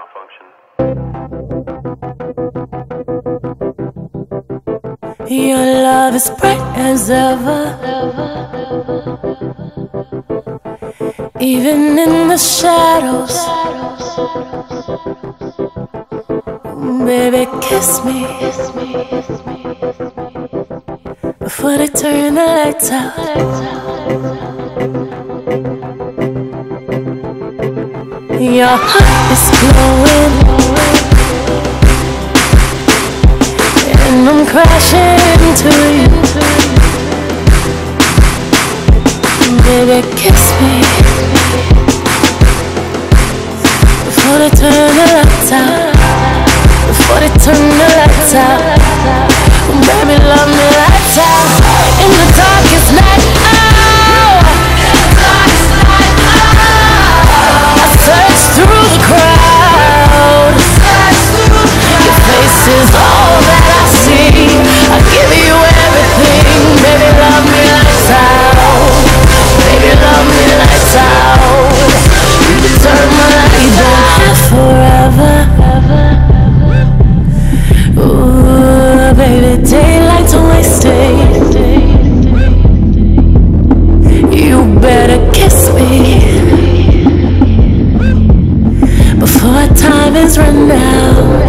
malfunction. Your love is bright as ever, even in the shadows. Baby, kiss me before they turn the lights out. Your heart is glowing, and I'm crashing into you. Baby, kiss me before they turn the lights out. Before they turn the lights out. Baby, love me lights out. In the darkest night, I search through the crowd. Your face is all that I see. I give you everything. Baby, love me lights out. Baby, love me lights out. You can turn my light. You don't have forever. Ooh, baby, daylight's wasted. You better kiss me before time is run out.